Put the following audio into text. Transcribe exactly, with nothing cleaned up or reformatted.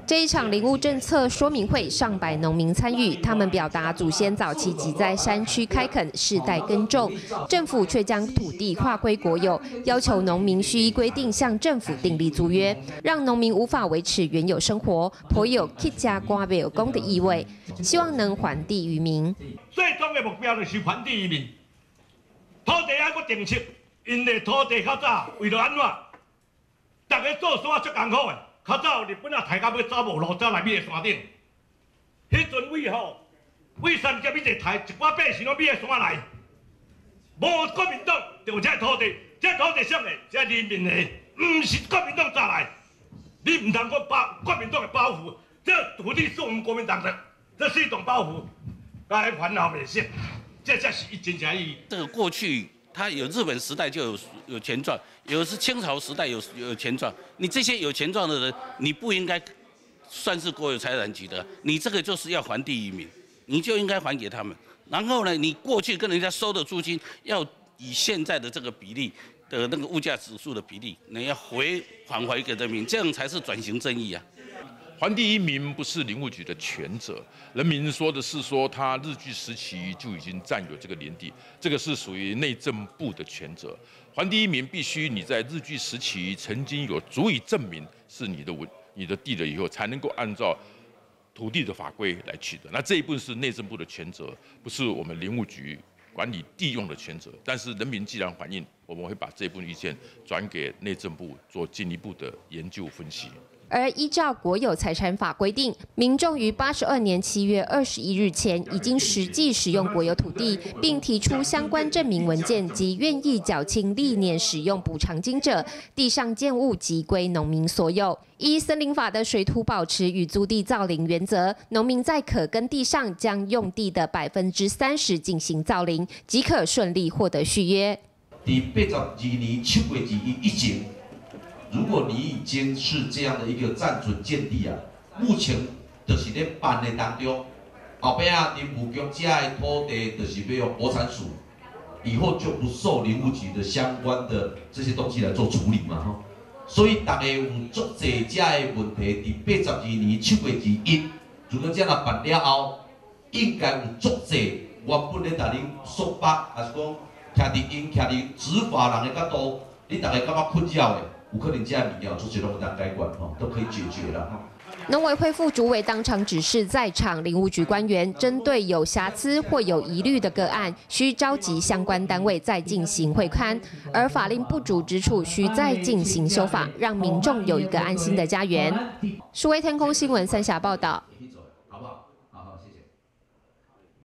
这一场林务政策说明会，上百农民参与，他们表达祖先早期即在山区开垦，世代耕种，政府却将土地划归国有，要求农民需依规定向政府订立租约，让农民无法维持原有生活，颇有乞家瓜没有功的意味。希望能还地于民。 最终的目标就是还地于民。土地还阁定测，因的土地较早为了安怎？大家做山足艰苦的。 较早日本啊，抬到要走无路，走来米个山顶。迄阵为吼，为三甲米一抬，一寡百姓拢米个山来。无国民党就有这土地，这土地上的，这人民的，唔是国民党砸来。你唔通讲包国民党的包袱，这土地是我们国民党的，这是一种包袱，该烦恼美性，这才是一真正意义。 这个过去。 它有日本时代就有有钱赚，有是清朝时代有有钱赚。你这些有钱赚的人，你不应该算是国有财产局的，你这个就是要还地于民，你就应该还给他们。然后呢，你过去跟人家收的租金要以现在的这个比例的那个物价指数的比例，你要回还回给人民，这样才是转型正义啊。 还地于民不是林务局的权责，人民说的是说他日据时期就已经占有这个林地，这个是属于内政部的权责。还地于民必须你在日据时期曾经有足以证明是你的文你的地了以后，才能够按照土地的法规来取得。那这一部分是内政部的权责，不是我们林务局管理地用的权责。但是人民既然反映，我们会把这部分意见转给内政部做进一步的研究分析。 而依照国有财产法规定，民众于八十二年七月二十一日前已经实际使用国有土地，并提出相关证明文件及愿意缴清历年使用补偿金者，地上建物即归农民所有。依森林法的水土保持与租地造林原则，农民在可耕地上将用地的百分之三十进行造林，即可顺利获得续约。 第八十二年七月二日以前。 如果你已经是这样的一个暂准建地啊，目前就是在办的当中，后边啊林务局这的土地就是要用国产署，以后就不受林务局的相关的这些东西来做处理嘛哈，所以大家有足侪这的问题，伫八十二年七月二日，如果这样办了后，应该有足侪原本咧甲恁说法，还是讲徛伫因徛伫执法人的角度，你大家感觉困扰的。 有可能这样物件出去拢当改管吼，都可以解决了哈。 农委会副主委当场指示在场林务局官员，针对有瑕疵或有疑虑的个案，需召集相关单位再进行会勘，而法令不足之处，需再进行修法，让民众有一个安心的家园。数位天空新闻三峡报道。